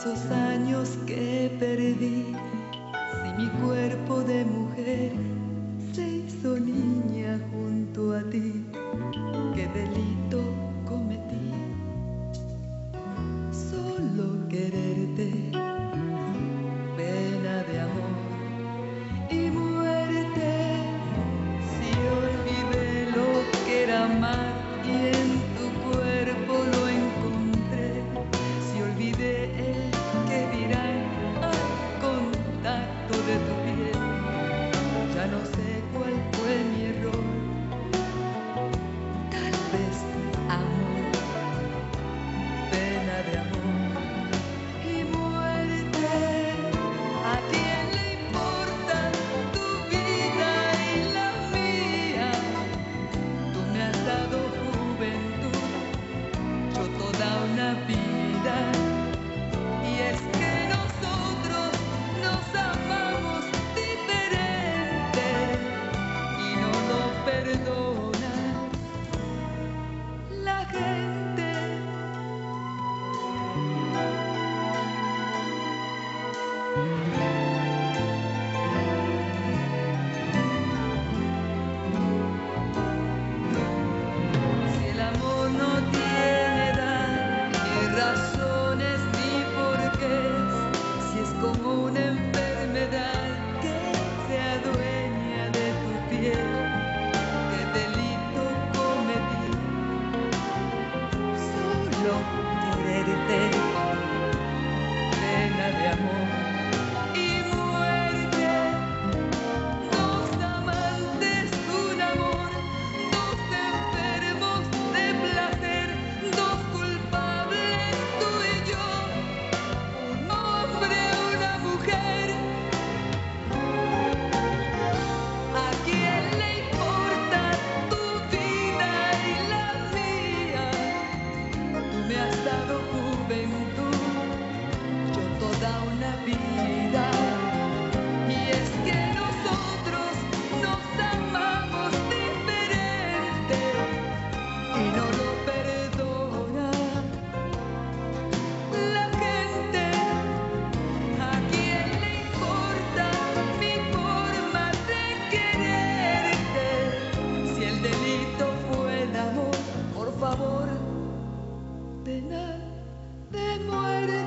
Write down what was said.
esos años que perdí, si mi cuerpo de mujer se hizo niña junto a ti, ¿qué delito cometí? Solo quererte, pena de amor y muerte. Si olvidé lo que era amar y en tu cuerpo lo encontré, si olvidé el que dirán al contacto de tu piel, ya no sé cuál fue mi error. Tal vez amor, pena de amor y muerte. ¿A quién le importa tu vida y la mía? Tú me has dado juventud, yo toda una vida. Y es que nosotros nos amamos diferente y no lo perdona la gente. Si el amor no tiene edad, ni razones ni porqués, si es como una enfermedad que se adueña de tu piel, ¿qué delito cometí? Solo quererte, pena de amor y muerte. Dos amantes, un amor, dos enfermos de placer, dos culpables, tú y yo, un hombre, una mujer. ¿A quién le importa tu vida y la mía? Tú me has dado juventud, yo toda una vida. Y es que nosotros nos amamos diferente y no lo perdona la gente. ¿A quién le importa mi forma de quererte? Si el delito fue el amor, por favor, pena de muerte.